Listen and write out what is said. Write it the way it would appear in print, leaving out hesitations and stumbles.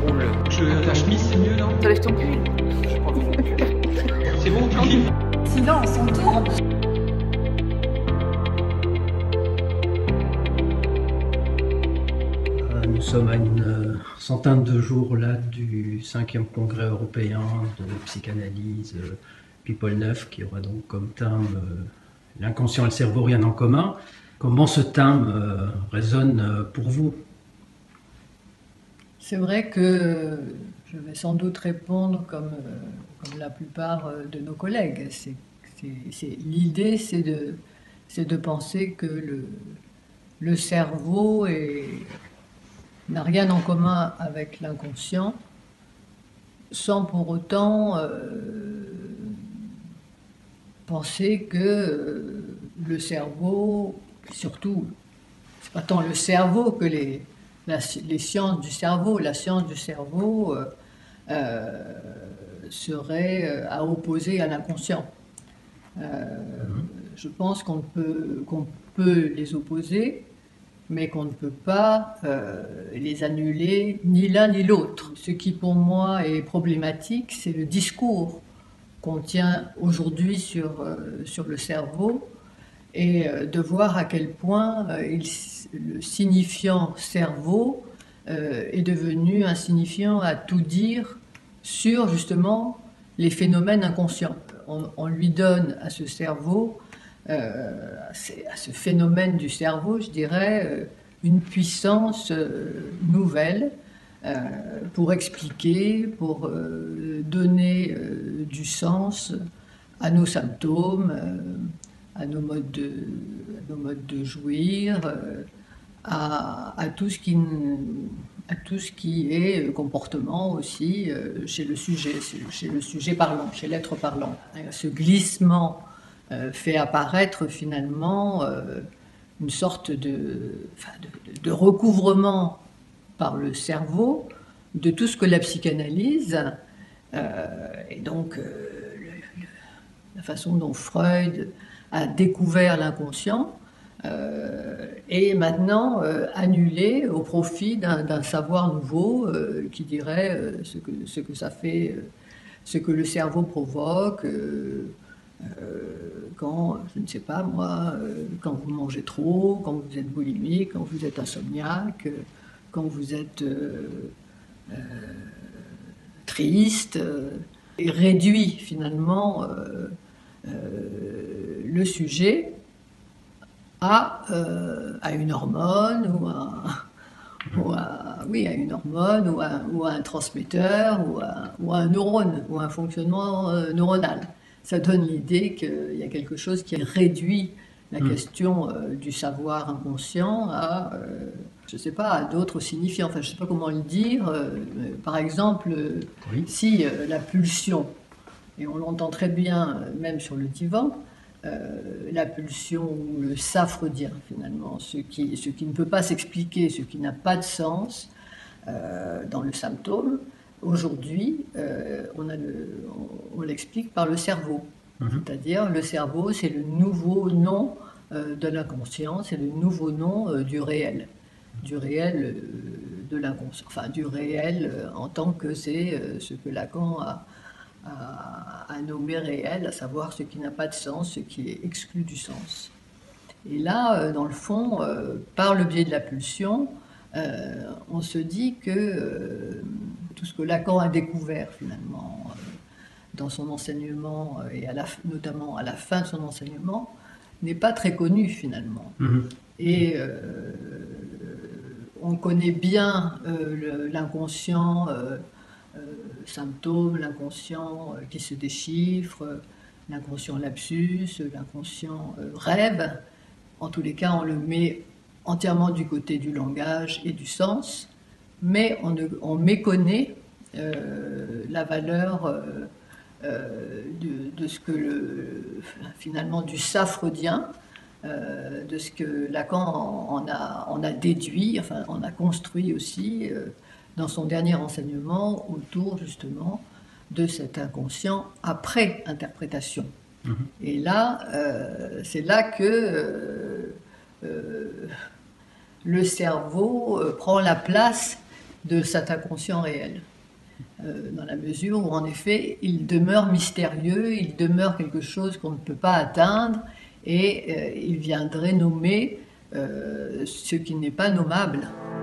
drôle. La chemise, c'est mieux, non? T'enlèves ton pull. Je prends mon pull. C'est bon, tu kiffes? Silence, on tourne. Nous sommes à une centaine de jours là du 5e congrès européen de psychanalyse People 9 qui aura donc comme thème l'inconscient et le cerveau, rien en commun. Comment ce thème résonne pour vous? C'est vrai que je vais sans doute répondre comme la plupart de nos collègues. L'idée, c'est de penser que le cerveau n'a rien en commun avec l'inconscient, sans pour autant penser que le cerveau, surtout, c'est pas tant le cerveau que les sciences du cerveau, la science du cerveau serait à opposer à l'inconscient. Je pense qu'on peut les opposer, mais qu'on ne peut pas les annuler ni l'un ni l'autre. Ce qui pour moi est problématique, c'est le discours qu'on tient aujourd'hui sur le cerveau, et de voir à quel point le signifiant cerveau est devenu un signifiant à tout dire sur justement les phénomènes inconscients. On lui donne à ce cerveau, à ce phénomène du cerveau, je dirais, une puissance nouvelle pour expliquer, pour donner du sens à nos symptômes, à nos modes de jouir, à tout ce qui est comportement aussi chez le sujet parlant, chez l'être parlant. Ce glissement fait apparaître finalement une sorte de recouvrement par le cerveau de tout ce que la psychanalyse et donc la façon dont Freud a découvert l'inconscient est maintenant annulé au profit d'un savoir nouveau qui dirait ce que ça fait, ce que le cerveau provoque quand, je ne sais pas moi, quand vous mangez trop, quand vous êtes boulimique, quand vous êtes insomniaque, quand vous êtes triste, et réduit finalement le sujet à une hormone à une hormone ou à un transmetteur ou à un neurone ou à un fonctionnement neuronal. Ça donne l'idée qu'il y a quelque chose qui réduit la question du savoir inconscient à, je ne sais pas, à d'autres signifiants. Enfin, je ne sais pas comment le dire. Par exemple, si la pulsion, et on l'entend très bien même sur le divan, la pulsion ou le ça freudien finalement, ce qui ne peut pas s'expliquer, ce qui n'a pas de sens dans le symptôme, aujourd'hui on l'explique par le cerveau. C'est-à-dire le cerveau, c'est le nouveau nom de l'inconscient, c'est le nouveau nom du réel de l'inconscient, enfin du réel en tant que c'est ce que Lacan a nommé réel, à savoir ce qui n'a pas de sens, ce qui est exclu du sens. Et là, dans le fond, par le biais de la pulsion, on se dit que tout ce que Lacan a découvert finalement dans son enseignement, et notamment à la fin de son enseignement, n'est pas très connu finalement. Et on connaît bien l'inconscient, symptômes, l'inconscient qui se déchiffre, l'inconscient lapsus, l'inconscient rêve. En tous les cas, on le met entièrement du côté du langage et du sens, mais on méconnaît la valeur de ce que finalement du ça freudien, de ce que Lacan en a déduit, enfin en a construit aussi dans son dernier enseignement autour justement de cet inconscient après interprétation. Et là, c'est là que le cerveau prend la place de cet inconscient réel. Dans la mesure où, en effet, il demeure mystérieux, il demeure quelque chose qu'on ne peut pas atteindre, et il viendrait nommer ce qui n'est pas nommable.